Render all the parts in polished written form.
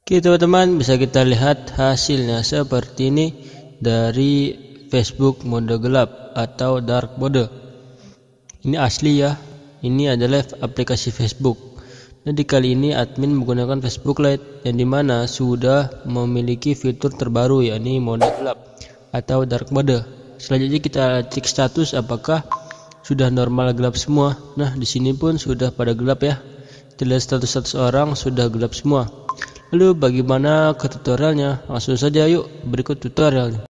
Oke teman-teman, bisa kita lihat hasilnya seperti ini dari Facebook mode gelap atau dark mode. Ini asli ya, ini adalah aplikasi Facebook. Jadi kali ini admin menggunakan Facebook Lite yang dimana sudah memiliki fitur terbaru, yakni mode gelap atau dark mode. Selanjutnya kita cek status apakah sudah normal gelap semua. Nah, di sini pun sudah pada gelap ya. Kita lihat status orang sudah gelap semua. Lalu bagaimana ke tutorialnya? Langsung saja yuk, berikut tutorialnya.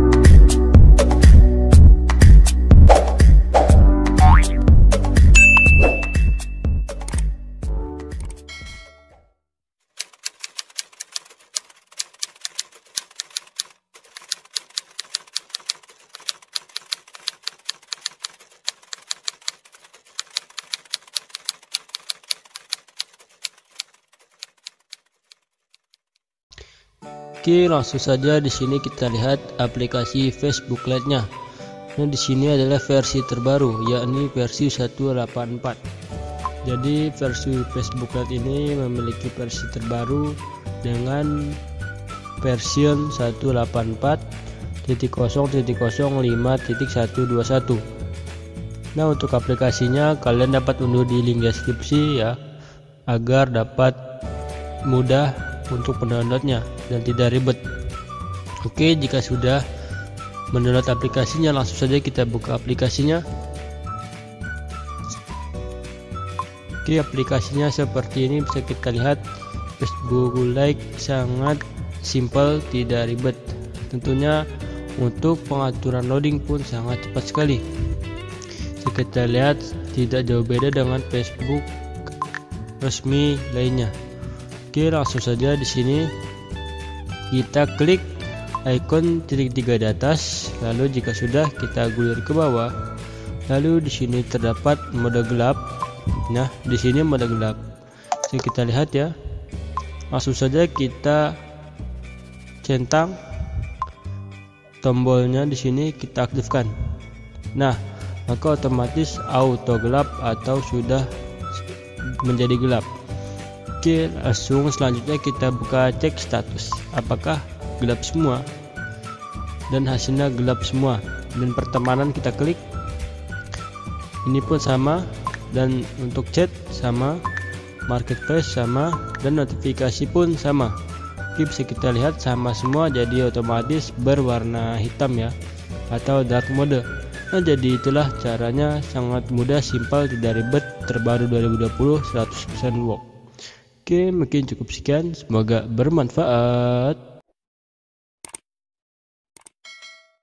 Oke, langsung saja di sini kita lihat aplikasi Facebook Lite-nya. Nah, di sini adalah versi terbaru, yakni versi 1.8.4. Jadi versi Facebook Lite ini memiliki versi terbaru dengan version 1.8.4.0.0.5.121. Nah, untuk aplikasinya kalian dapat unduh di link deskripsi ya, agar dapat mudah untuk mendownloadnya dan tidak ribet. Oke, jika sudah mendownload aplikasinya, langsung saja kita buka aplikasinya. Oke, aplikasinya seperti ini, bisa kita lihat Facebook Lite sangat simple, tidak ribet. Tentunya untuk pengaturan loading pun sangat cepat sekali. Jika kita lihat tidak jauh beda dengan Facebook resmi lainnya. Oke, langsung saja di sini kita klik ikon titik 3 di atas, lalu jika sudah kita gulir ke bawah. Lalu di sini terdapat mode gelap. Nah, di sini mode gelap. Jadi kita lihat ya. Langsung saja kita centang tombolnya di sini, kita aktifkan. Nah, maka otomatis auto gelap atau sudah menjadi gelap. Oke, langsung selanjutnya kita buka cek status apakah gelap semua, dan hasilnya gelap semua. Dan pertemanan kita klik, ini pun sama, dan untuk chat sama, marketplace sama, dan notifikasi pun sama. Oke, bisa kita lihat sama semua, jadi otomatis berwarna hitam ya, atau dark mode. Nah, jadi itulah caranya, sangat mudah, simpel, tidak ribet, terbaru 2020, 100% work. Oke, mungkin cukup sekian, semoga bermanfaat.